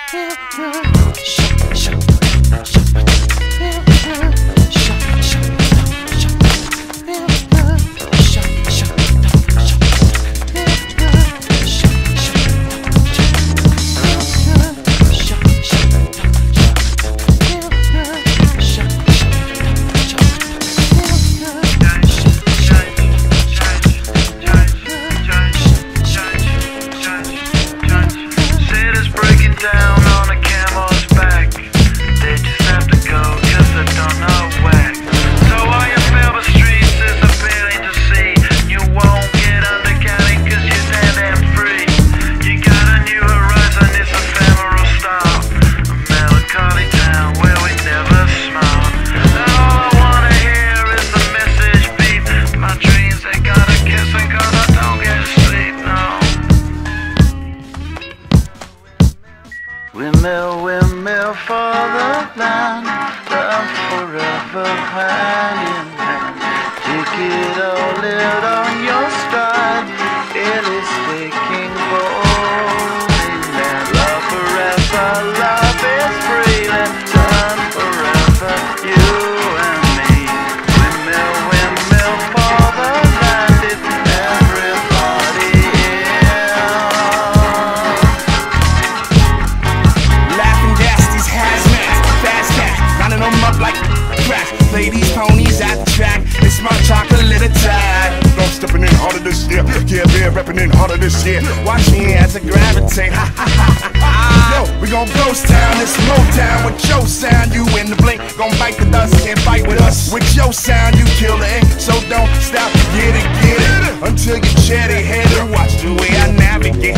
Windmill, windmill for the land, love forever hand in hand. Take it all, live on your stride, it is taking holding land. Love forever, love is free, let's turn forever, you and me. Windmill, windmill for the land, it's everybody in. Them up like crack. Play these ponies at the track. It's my chocolate attack. I'm stepping in harder this year. Yeah, they're repping in harder this year. Watch me as I gravitate. Ha ha ha ha. Yo, we gon' ghost town. It's Motown with your sound. You in the blink, gon' bite the dust. Can't fight with us. With your sound, you kill the ink. So don't stop. Get it until you cherry headed. Watch the way I navigate.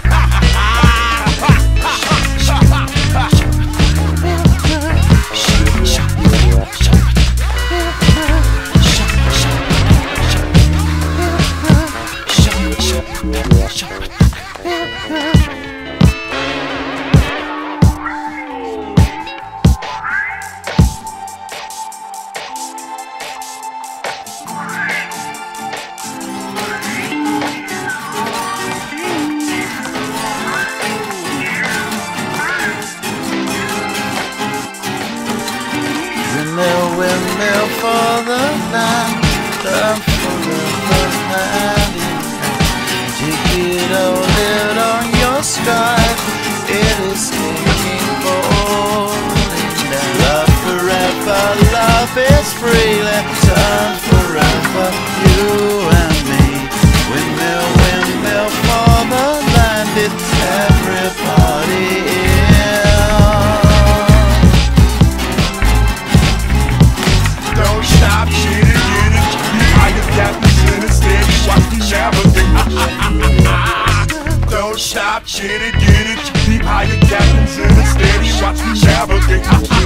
Windmill for the land, love forever hand in hand. Take it all, live on your stride, it is taking holding down. Love forever, love is free, let's turn forever, you and me. Windmill, windmill for the land, it's everybody in. Stop, shit it, get it. I just got this in the steady. Watch me navigate. Don't stop, shit it, get it. Keep higher captains in the steady. Watch me navigate.